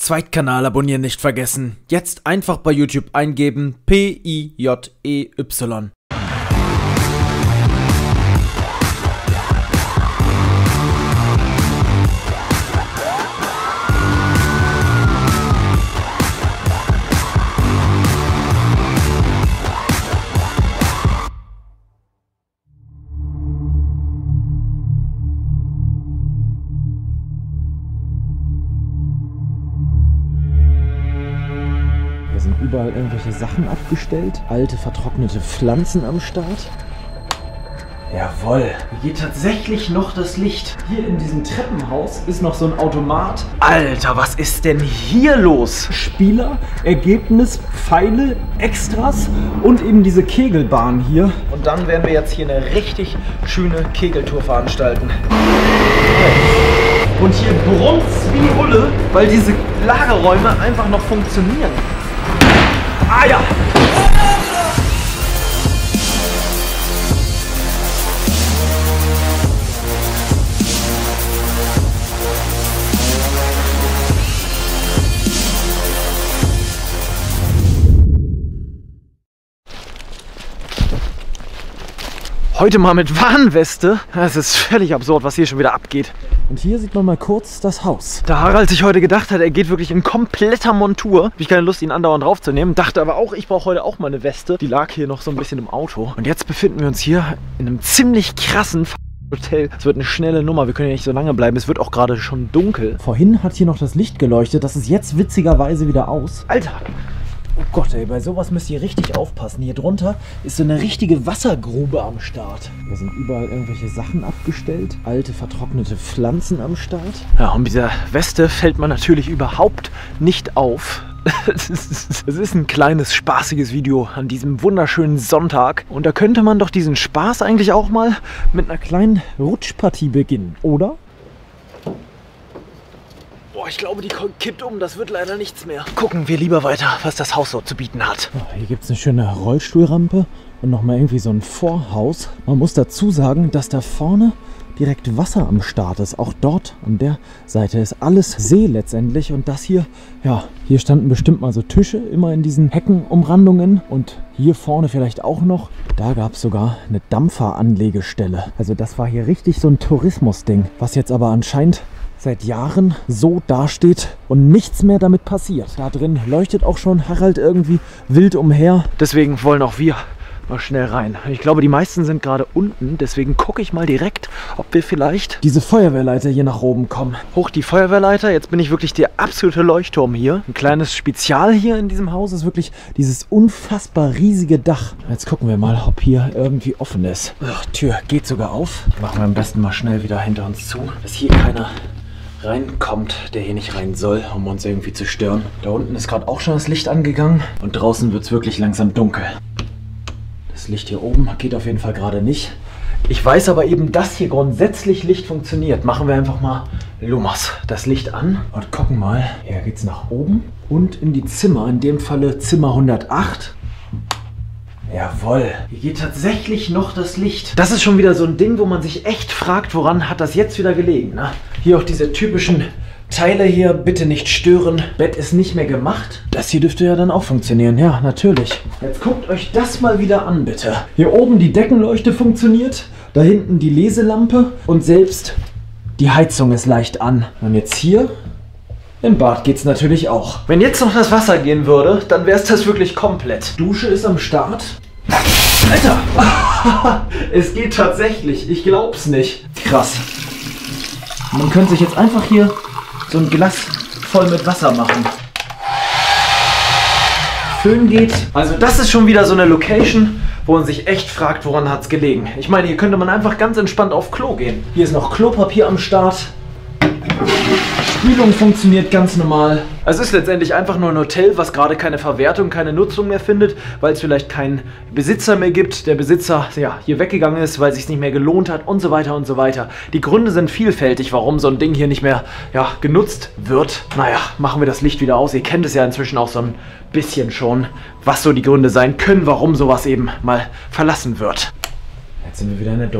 Zweitkanal abonnieren nicht vergessen. Jetzt einfach bei YouTube eingeben PIJEY. Hier sind überall irgendwelche Sachen abgestellt. Alte, vertrocknete Pflanzen am Start. Jawohl, hier geht tatsächlich noch das Licht. Hier in diesem Treppenhaus ist noch so ein Automat. Alter, was ist denn hier los? Spieler, Ergebnis, Pfeile, Extras und eben diese Kegelbahn hier. Und dann werden wir jetzt hier eine richtig schöne Kegeltour veranstalten. Und hier brummt's wie Hulle, weil diese Lagerräume einfach noch funktionieren. Ah ja! Heute mal mit Warnweste. Das ist völlig absurd, was hier schon wieder abgeht. Und hier sieht man mal kurz das Haus. Da Harald sich heute gedacht hat, er geht wirklich in kompletter Montur, habe ich keine Lust, ihn andauernd draufzunehmen. Dachte aber auch, ich brauche heute auch mal eine Weste. Die lag hier noch so ein bisschen im Auto. Und jetzt befinden wir uns hier in einem ziemlich krassen Hotel. Es wird eine schnelle Nummer, wir können ja nicht so lange bleiben. Es wird auch gerade schon dunkel. Vorhin hat hier noch das Licht geleuchtet. Das ist jetzt witzigerweise wieder aus. Alter! Oh Gott, ey, bei sowas müsst ihr richtig aufpassen. Hier drunter ist so eine richtige Wassergrube am Start. Hier sind überall irgendwelche Sachen abgestellt. Alte, vertrocknete Pflanzen am Start. Ja, und mit dieser Weste fällt man natürlich überhaupt nicht auf. Es ist ein kleines, spaßiges Video an diesem wunderschönen Sonntag. Und da könnte man doch diesen Spaß eigentlich auch mal mit einer kleinen Rutschpartie beginnen, oder? Boah, ich glaube, die kippt um. Das wird leider nichts mehr. Gucken wir lieber weiter, was das Haus so zu bieten hat. Oh, hier gibt es eine schöne Rollstuhlrampe und nochmal irgendwie so ein Vorhaus. Man muss dazu sagen, dass da vorne direkt Wasser am Start ist. Auch dort an der Seite ist alles See letztendlich. Und das hier, ja, hier standen bestimmt mal so Tische, immer in diesen Heckenumrandungen. Und hier vorne vielleicht auch noch. Da gab es sogar eine Dampferanlegestelle. Also das war hier richtig so ein Tourismusding, was jetzt aber anscheinend seit Jahren so dasteht und nichts mehr damit passiert. Da drin leuchtet auch schon Harald irgendwie wild umher. Deswegen wollen auch wir mal schnell rein. Ich glaube, die meisten sind gerade unten. Deswegen gucke ich mal direkt, ob wir vielleicht diese Feuerwehrleiter hier nach oben kommen. Hoch die Feuerwehrleiter. Jetzt bin ich wirklich der absolute Leuchtturm hier. Ein kleines Spezial hier in diesem Haus ist wirklich dieses unfassbar riesige Dach. Jetzt gucken wir mal, ob hier irgendwie offen ist. Ach, Tür geht sogar auf. Machen wir am besten mal schnell wieder hinter uns zu, dass hier keiner reinkommt, der hier nicht rein soll, um uns irgendwie zu stören. Da unten ist gerade auch schon das Licht angegangen und draußen wird es wirklich langsam dunkel. Das Licht hier oben geht auf jeden Fall gerade nicht. Ich weiß aber eben, dass hier grundsätzlich Licht funktioniert. Machen wir einfach mal Lumos das Licht an und gucken mal. Hier geht es nach oben und in die Zimmer, in dem Falle Zimmer 108. Jawohl, hier geht tatsächlich noch das Licht. Das ist schon wieder so ein Ding, wo man sich echt fragt, woran hat das jetzt wieder gelegen, ne? Hier auch diese typischen Teile hier, bitte nicht stören. Bett ist nicht mehr gemacht. Das hier dürfte ja dann auch funktionieren, ja, natürlich. Jetzt guckt euch das mal wieder an, bitte. Hier oben die Deckenleuchte funktioniert, da hinten die Leselampe und selbst die Heizung ist leicht an. Und jetzt hier im Bad geht's natürlich auch. Wenn jetzt noch das Wasser gehen würde, dann wäre es das wirklich komplett. Dusche ist am Start. Alter! Es geht tatsächlich. Ich glaub's nicht. Krass. Man könnte sich jetzt einfach hier so ein Glas voll mit Wasser machen. Föhn geht. Also das ist schon wieder so eine Location, wo man sich echt fragt, woran hat's gelegen. Ich meine, hier könnte man einfach ganz entspannt auf Klo gehen. Hier ist noch Klopapier am Start. Spülung funktioniert ganz normal. Also es ist letztendlich einfach nur ein Hotel, was gerade keine Verwertung, keine Nutzung mehr findet, weil es vielleicht keinen Besitzer mehr gibt. Der Besitzer ja, hier weggegangen ist, weil es sich nicht mehr gelohnt hat und so weiter und so weiter. Die Gründe sind vielfältig, warum so ein Ding hier nicht mehr genutzt wird. Naja, machen wir das Licht wieder aus. Ihr kennt es ja inzwischen auch so ein bisschen schon, was so die Gründe sein können, warum sowas eben mal verlassen wird. Jetzt sind wir wieder in der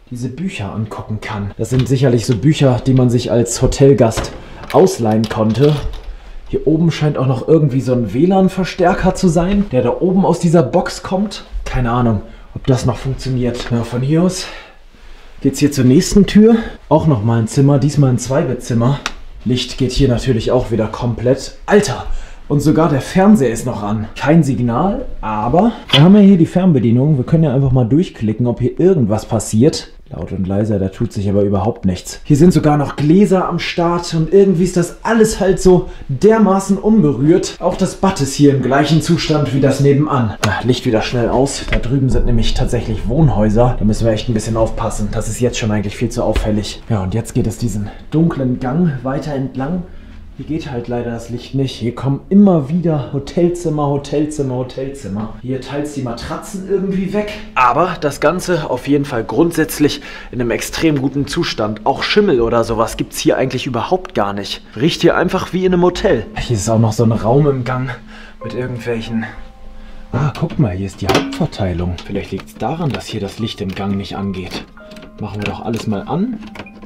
diese Bücher angucken kann. Das sind sicherlich so Bücher, die man sich als Hotelgast ausleihen konnte. Hier oben scheint auch noch irgendwie so ein WLAN-Verstärker zu sein, der da oben aus dieser Box kommt. Keine Ahnung, ob das noch funktioniert. Ja, von hier aus geht's hier zur nächsten Tür. Auch nochmal ein Zimmer, diesmal ein Zweibettzimmer. Licht geht hier natürlich auch wieder komplett. Alter! Und sogar der Fernseher ist noch an. Kein Signal, aber wir haben ja hier die Fernbedienung. Wir können ja einfach mal durchklicken, ob hier irgendwas passiert. Laut und leiser, da tut sich aber überhaupt nichts. Hier sind sogar noch Gläser am Start und irgendwie ist das alles halt so dermaßen unberührt. Auch das Bad ist hier im gleichen Zustand wie das nebenan. Licht wieder schnell aus. Da drüben sind nämlich tatsächlich Wohnhäuser. Da müssen wir echt ein bisschen aufpassen. Das ist jetzt schon eigentlich viel zu auffällig. Ja, und jetzt geht es diesen dunklen Gang weiter entlang. Hier geht halt leider das Licht nicht. Hier kommen immer wieder Hotelzimmer, Hotelzimmer, Hotelzimmer. Hier teilt die Matratzen irgendwie weg. Aber das Ganze auf jeden Fall grundsätzlich in einem extrem guten Zustand. Auch Schimmel oder sowas gibt es hier eigentlich überhaupt gar nicht. Riecht hier einfach wie in einem Hotel. Hier ist auch noch so ein Raum im Gang mit irgendwelchen... Ah, guck mal, hier ist die Hauptverteilung. Vielleicht liegt es daran, dass hier das Licht im Gang nicht angeht. Machen wir doch alles mal an.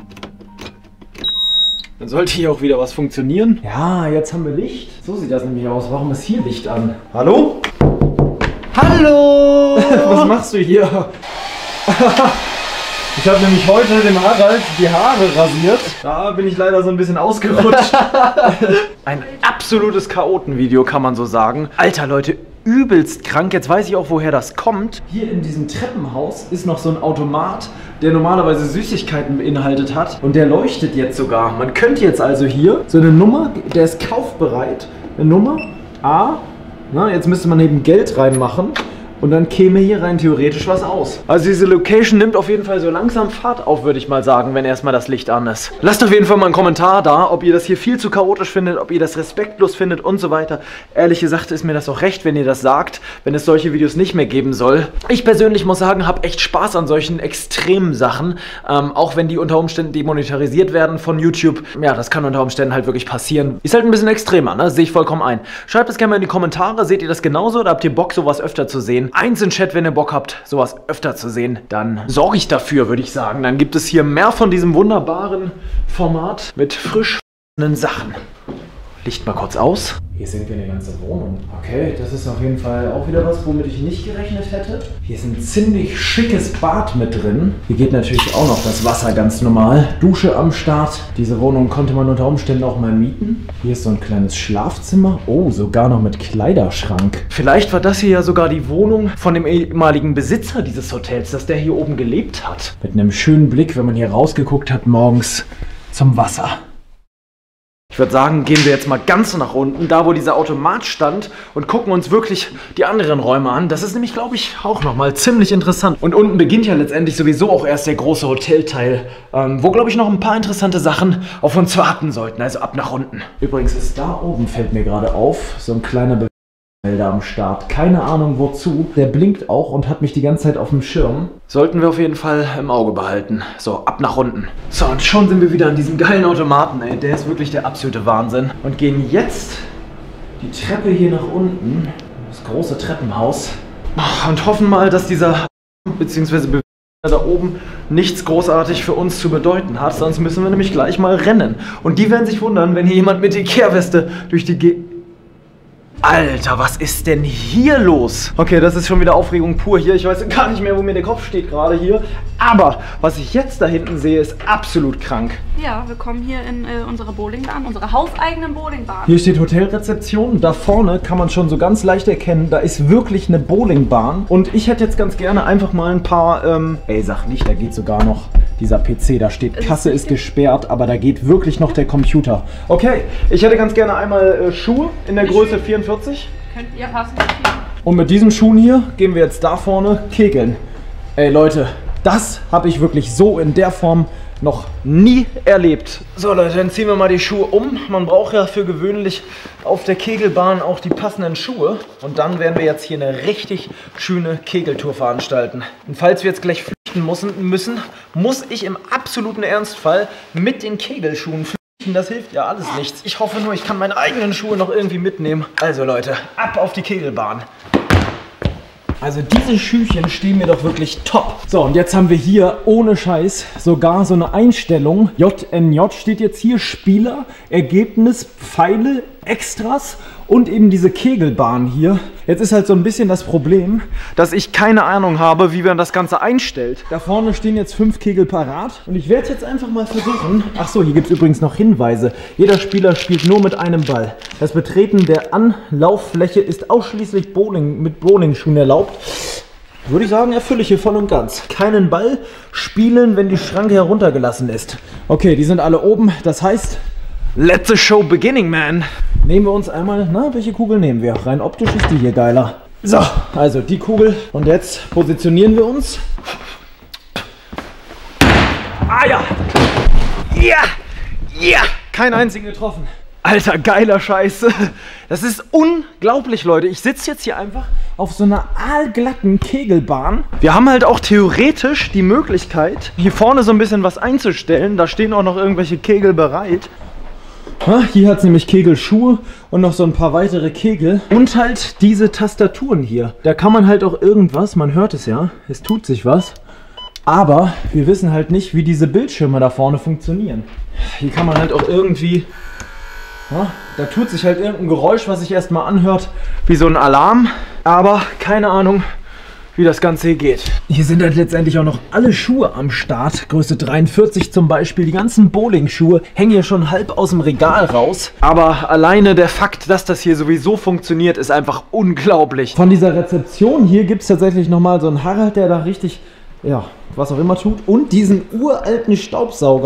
Dann sollte hier auch wieder was funktionieren. Ja, jetzt haben wir Licht. So sieht das nämlich aus. Warum ist hier Licht an? Hallo? Hallo! Was machst du hier? Ich habe nämlich heute dem Harald die Haare rasiert. Da bin ich leider so ein bisschen ausgerutscht. Ein absolutes Chaotenvideo, kann man so sagen. Alter, Leute, übelst krank. Jetzt weiß ich auch, woher das kommt. Hier in diesem Treppenhaus ist noch so ein Automat, der normalerweise Süßigkeiten beinhaltet hat. Und der leuchtet jetzt sogar. Man könnte jetzt also hier so eine Nummer, der ist kaufbereit. Eine Nummer A. Na, jetzt müsste man eben Geld reinmachen. Und dann käme hier rein theoretisch was aus. Also diese Location nimmt auf jeden Fall so langsam Fahrt auf, würde ich mal sagen, wenn erstmal das Licht an ist. Lasst auf jeden Fall mal einen Kommentar da, ob ihr das hier viel zu chaotisch findet, ob ihr das respektlos findet und so weiter. Ehrlich gesagt ist mir das auch recht, wenn ihr das sagt, wenn es solche Videos nicht mehr geben soll. Ich persönlich muss sagen, habe echt Spaß an solchen extremen Sachen, auch wenn die unter Umständen demonetarisiert werden von YouTube. Ja, das kann unter Umständen halt wirklich passieren. Ist halt ein bisschen extremer, ne? Sehe ich vollkommen ein. Schreibt es gerne mal in die Kommentare, seht ihr das genauso oder habt ihr Bock, sowas öfter zu sehen? Eins in Chat, wenn ihr Bock habt, sowas öfter zu sehen, dann sorge ich dafür, würde ich sagen. Dann gibt es hier mehr von diesem wunderbaren Format mit frisch Sachen. Licht mal kurz aus. Hier sehen wir eine ganze Wohnung. Okay, das ist auf jeden Fall auch wieder was, womit ich nicht gerechnet hätte. Hier ist ein ziemlich schickes Bad mit drin. Hier geht natürlich auch noch das Wasser ganz normal. Dusche am Start. Diese Wohnung konnte man unter Umständen auch mal mieten. Hier ist so ein kleines Schlafzimmer. Oh, sogar noch mit Kleiderschrank. Vielleicht war das hier ja sogar die Wohnung von dem ehemaligen Besitzer dieses Hotels, dass der hier oben gelebt hat. Mit einem schönen Blick, wenn man hier rausgeguckt hat morgens zum Wasser. Ich würde sagen, gehen wir jetzt mal ganz nach unten, da wo dieser Automat stand und gucken uns wirklich die anderen Räume an. Das ist nämlich, glaube ich, auch nochmal ziemlich interessant. Und unten beginnt ja letztendlich sowieso auch erst der große Hotelteil, wo, glaube ich, noch ein paar interessante Sachen auf uns warten sollten. Also ab nach unten. Übrigens ist da oben, fällt mir gerade auf, so ein kleiner Melder am Start. Keine Ahnung wozu. Der blinkt auch und hat mich die ganze Zeit auf dem Schirm. Sollten wir auf jeden Fall im Auge behalten. So, ab nach unten. So, und schon sind wir wieder an diesem geilen Automaten, ey. Der ist wirklich der absolute Wahnsinn. Und gehen jetzt die Treppe hier nach unten. Das große Treppenhaus. Und hoffen mal, dass dieser beziehungsweise da oben nichts großartig für uns zu bedeuten hat. Sonst müssen wir nämlich gleich mal rennen. Und die werden sich wundern, wenn hier jemand mit Ikea-Weste durch die Alter, was ist denn hier los? Okay, das ist schon wieder Aufregung pur hier. Ich weiß gar nicht mehr, wo mir der Kopf steht gerade hier. Aber was ich jetzt da hinten sehe, ist absolut krank. Ja, wir kommen hier in unsere Bowlingbahn, unsere hauseigenen Bowlingbahn. Hier steht Hotelrezeption. Da vorne kann man schon so ganz leicht erkennen, da ist wirklich eine Bowlingbahn. Und ich hätte jetzt ganz gerne einfach mal ein paar, sag nicht, da geht sogar noch dieser PC. Da steht, Kasse ist gesperrt, aber da geht wirklich noch der Computer. Okay, ich hätte ganz gerne einmal Schuhe in der Größe 44. Könnt ihr passen? Und mit diesen Schuhen hier gehen wir jetzt da vorne kegeln. Ey Leute, das habe ich wirklich so in der Form noch nie erlebt. So Leute, dann ziehen wir mal die Schuhe um. Man braucht ja für gewöhnlich auf der Kegelbahn auch die passenden Schuhe. Und dann werden wir jetzt hier eine richtig schöne Kegeltour veranstalten. Und falls wir jetzt gleich flüchten müssen, muss ich im absoluten Ernstfall mit den Kegelschuhen flüchten. Das hilft ja alles nichts. Ich hoffe nur, ich kann meine eigenen Schuhe noch irgendwie mitnehmen. Also Leute, ab auf die Kegelbahn. Also diese Schüchchen stehen mir doch wirklich top. So, und jetzt haben wir hier ohne Scheiß sogar so eine Einstellung. JNJ steht jetzt hier, Spieler, Ergebnis, Pfeile, Extras und eben diese Kegelbahn hier. Jetzt ist halt so ein bisschen das Problem, dass ich keine Ahnung habe, wie man das Ganze einstellt. Da vorne stehen jetzt 5 Kegel parat und ich werde jetzt einfach mal versuchen. Ach so, hier gibt es übrigens noch Hinweise. Jeder Spieler spielt nur mit einem Ball. Das Betreten der Anlauffläche ist ausschließlich mit Bowlingschuhen erlaubt. Würde ich sagen, erfülle ich hier voll und ganz. Keinen Ball spielen, wenn die Schranke heruntergelassen ist. Okay, die sind alle oben. Das heißt, let the show beginning, man. Nehmen wir uns einmal, welche Kugel nehmen wir? Rein optisch ist die hier geiler. So, also die Kugel. Und jetzt positionieren wir uns. Ah ja! Ja! Ja! Kein einzigen getroffen. Alter, geiler Scheiße. Das ist unglaublich, Leute. Ich sitze jetzt hier einfach auf so einer aalglatten Kegelbahn. Wir haben halt auch theoretisch die Möglichkeit, hier vorne so ein bisschen was einzustellen. Da stehen auch noch irgendwelche Kegel bereit. Hier hat es nämlich Kegelschuhe und noch so ein paar weitere Kegel. Und halt diese Tastaturen hier. Da kann man halt auch irgendwas, man hört es ja, es tut sich was. Aber wir wissen halt nicht, wie diese Bildschirme da vorne funktionieren. Hier kann man halt auch irgendwie... Da tut sich halt irgendein Geräusch, was sich erstmal anhört wie so ein Alarm. Aber keine Ahnung, wie das Ganze hier geht. Hier sind halt letztendlich auch noch alle Schuhe am Start. Größe 43 zum Beispiel. Die ganzen Bowling-Schuhe hängen hier schon halb aus dem Regal raus. Aber alleine der Fakt, dass das hier sowieso funktioniert, ist einfach unglaublich. Von dieser Rezeption hier gibt es tatsächlich nochmal so einen Harald, der da richtig, ja, was auch immer tut. Und diesen uralten Staubsauger.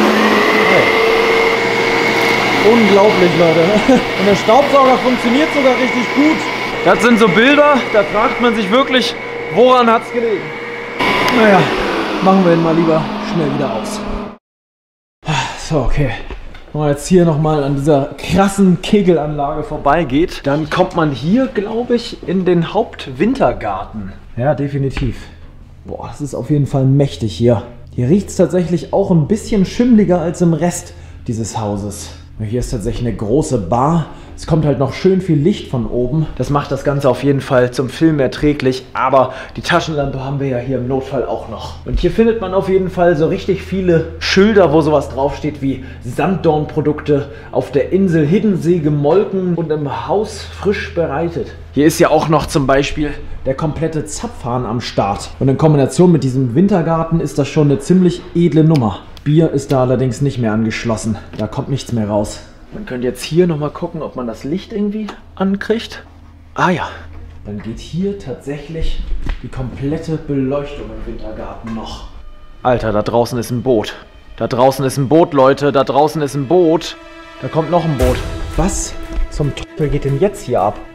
Unglaublich, Leute. Und der Staubsauger funktioniert sogar richtig gut. Das sind so Bilder, da fragt man sich wirklich, woran hat es gelegen? Naja, machen wir ihn mal lieber schnell wieder aus. So, okay. Wenn man jetzt hier nochmal an dieser krassen Kegelanlage vorbeigeht, dann kommt man hier, glaube ich, in den Hauptwintergarten. Ja, definitiv. Boah, das ist auf jeden Fall mächtig hier. Hier riecht es tatsächlich auch ein bisschen schimmliger als im Rest dieses Hauses. Hier ist tatsächlich eine große Bar. Es kommt halt noch schön viel Licht von oben. Das macht das Ganze auf jeden Fall zum Film erträglich. Aber die Taschenlampe haben wir ja hier im Notfall auch noch. Und hier findet man auf jeden Fall so richtig viele Schilder, wo sowas draufsteht wie Sanddornprodukte, auf der Insel Hiddensee gemolken und im Haus frisch bereitet. Hier ist ja auch noch zum Beispiel der komplette Zapfhahn am Start. Und in Kombination mit diesem Wintergarten ist das schon eine ziemlich edle Nummer. Bier ist da allerdings nicht mehr angeschlossen. Da kommt nichts mehr raus. Man könnte jetzt hier nochmal gucken, ob man das Licht irgendwie ankriegt. Ah ja, dann geht hier tatsächlich die komplette Beleuchtung im Wintergarten noch. Alter, da draußen ist ein Boot. Da draußen ist ein Boot, Leute. Da draußen ist ein Boot. Da kommt noch ein Boot. Was zum Teufel geht denn jetzt hier ab?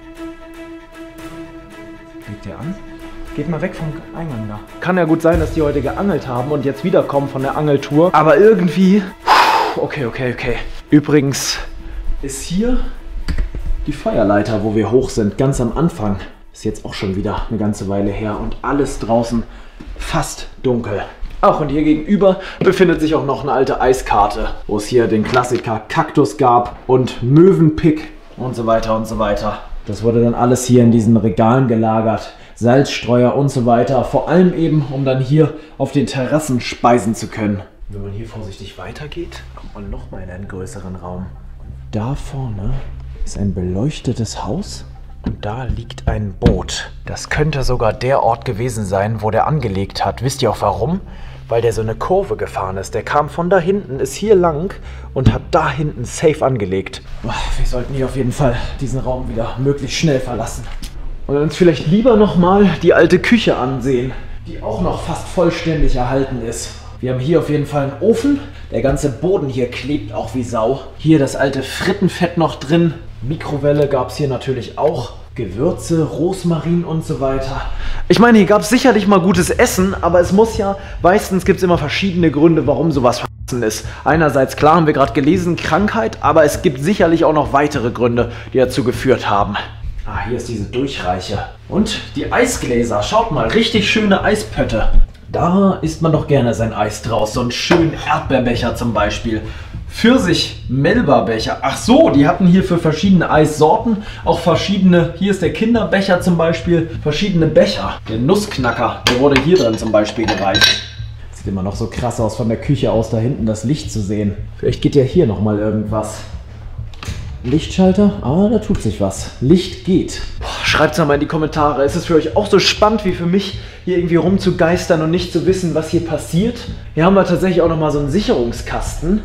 Geht der an? Geht mal weg vom Eingang da. Kann ja gut sein, dass die heute geangelt haben und jetzt wiederkommen von der Angeltour. Aber irgendwie... Okay. Übrigens ist hier die Feuerleiter, wo wir hoch sind, ganz am Anfang. Ist jetzt auch schon wieder eine ganze Weile her und alles draußen fast dunkel. Ach, und hier gegenüber befindet sich auch noch eine alte Eiskarte, wo es hier den Klassiker Kaktus gab und Möwenpick und so weiter und so weiter. Das wurde dann alles hier in diesen Regalen gelagert. Salzstreuer und so weiter. Vor allem eben, um dann hier auf den Terrassen speisen zu können. Wenn man hier vorsichtig weitergeht, kommt man nochmal in einen größeren Raum. Und da vorne ist ein beleuchtetes Haus und da liegt ein Boot. Das könnte sogar der Ort gewesen sein, wo der angelegt hat. Wisst ihr auch warum? Weil der so eine Kurve gefahren ist. Der kam von da hinten, ist hier lang und hat da hinten safe angelegt. Wir sollten hier auf jeden Fall diesen Raum wieder möglichst schnell verlassen. Und uns vielleicht lieber nochmal die alte Küche ansehen, die auch noch fast vollständig erhalten ist. Wir haben hier auf jeden Fall einen Ofen. Der ganze Boden hier klebt auch wie Sau. Hier das alte Frittenfett noch drin. Mikrowelle gab es hier natürlich auch. Gewürze, Rosmarin und so weiter. Ich meine, hier gab es sicherlich mal gutes Essen, aber es muss ja, meistens gibt es immer verschiedene Gründe, warum sowas vergessen ist. Einerseits, klar, haben wir gerade gelesen, Krankheit, aber es gibt sicherlich auch noch weitere Gründe, die dazu geführt haben. Ah, hier ist diese Durchreiche. Und die Eisgläser. Schaut mal, richtig schöne Eispötte. Da isst man doch gerne sein Eis draus. So einen schönen Erdbeerbecher zum Beispiel. Pfirsich-Melba-Becher. Ach so, die hatten hier für verschiedene Eissorten auch verschiedene, hier ist der Kinderbecher zum Beispiel, verschiedene Becher. Der Nussknacker, der wurde hier drin zum Beispiel gereicht. Sieht immer noch so krass aus von der Küche aus, da hinten das Licht zu sehen. Vielleicht geht ja hier nochmal irgendwas. Lichtschalter? Ah, da tut sich was. Licht geht. Schreibt es mal in die Kommentare. Ist es für euch auch so spannend wie für mich, hier irgendwie rumzugeistern und nicht zu wissen, was hier passiert? Hier haben wir tatsächlich auch nochmal so einen Sicherungskasten.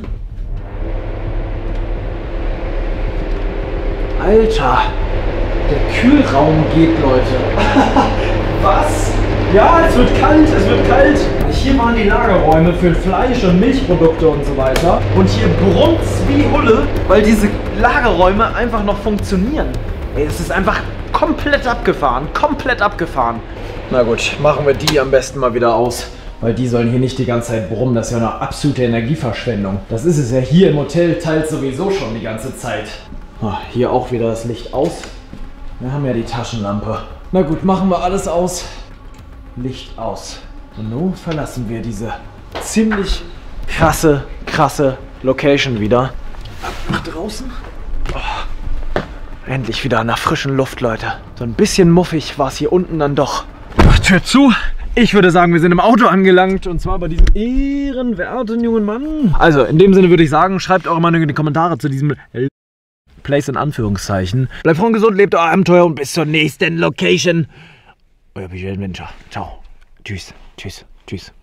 Alter, der Kühlraum geht, Leute. Was? Ja, es wird kalt, es wird kalt. Hier waren die Lagerräume für Fleisch und Milchprodukte und so weiter. Und hier brummt's wie Hulle, weil diese Lagerräume einfach noch funktionieren. Ey, es ist einfach komplett abgefahren, komplett abgefahren. Na gut, machen wir die am besten mal wieder aus. Weil die sollen hier nicht die ganze Zeit brummen, das ist ja eine absolute Energieverschwendung. Das ist es ja hier im Hotel teils sowieso schon die ganze Zeit. Hier auch wieder das Licht aus. Wir haben ja die Taschenlampe. Na gut, machen wir alles aus. Licht aus. Und nun verlassen wir diese ziemlich krasse Location wieder. Ab nach draußen. Oh, endlich wieder an der frischen Luft, Leute. So ein bisschen muffig war es hier unten dann doch. Ach, Tür zu. Ich würde sagen, wir sind im Auto angelangt und zwar bei diesem ehrenwerten jungen Mann. Also, in dem Sinne würde ich sagen, schreibt eure Meinung in die Kommentare zu diesem Place in Anführungszeichen. Bleibt froh und gesund, lebt euer Abenteuer und bis zur nächsten Location. Euer Visual Adventure. Ciao. Tschüss. Tschüss. Tschüss.